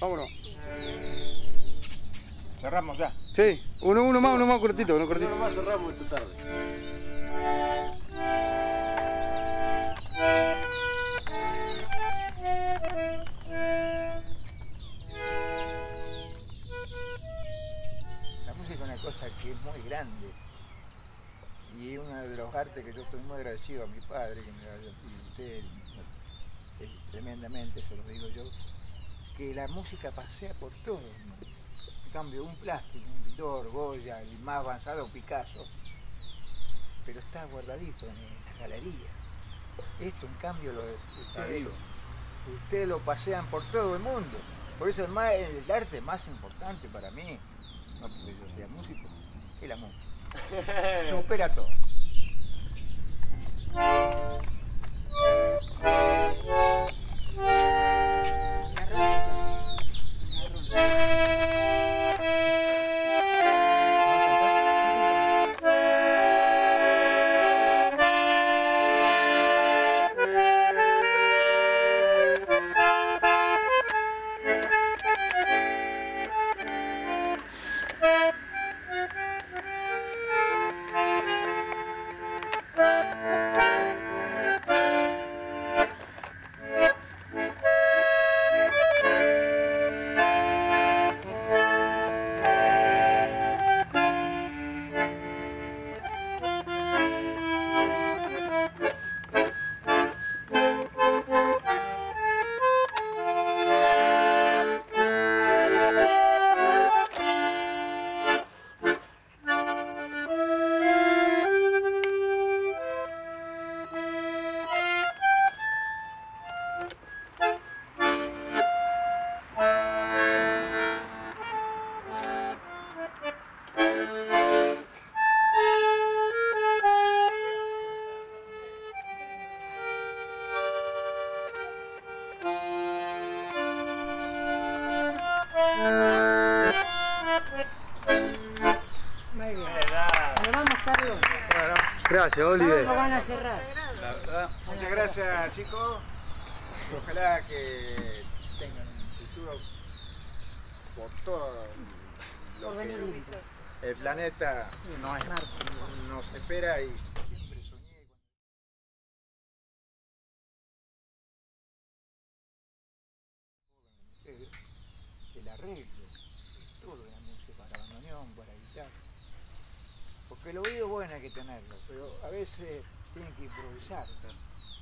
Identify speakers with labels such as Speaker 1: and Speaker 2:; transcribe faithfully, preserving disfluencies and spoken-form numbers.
Speaker 1: Vámonos.
Speaker 2: Cerramos ya.
Speaker 1: Sí, uno, uno más, uno más cortito, uno cortito.
Speaker 3: Uno más cerramos esta tarde.
Speaker 2: La música es una cosa que es muy grande y uno de los artes que yo estoy muy agradecido a mi padre, que me lo haya y usted eh, tremendamente, se lo digo yo, que la música pasea por todo el mundo. En cambio, un plástico, un pintor, Goya, el más avanzado Picasso, pero está guardadito en la galería. Esto, en cambio, lo, usted, usted lo pasean por todo el mundo. Por eso es más, el arte más importante para mí, no porque yo sea músico, es la música. Supera todo.
Speaker 1: Gracias, Oliver.
Speaker 4: ¿Cómo van a cerrar?
Speaker 2: La verdad, muchas gracias, chicos. Ojalá que tengan un futuro por todo lo
Speaker 4: Por venir lindo.
Speaker 2: que el planeta nos, nos espera y siempre soñé con el arreglo, todo de la música, para bandoneón, para guitarra. Porque el oído bueno hay que tenerlo, pero a veces tienen que improvisar.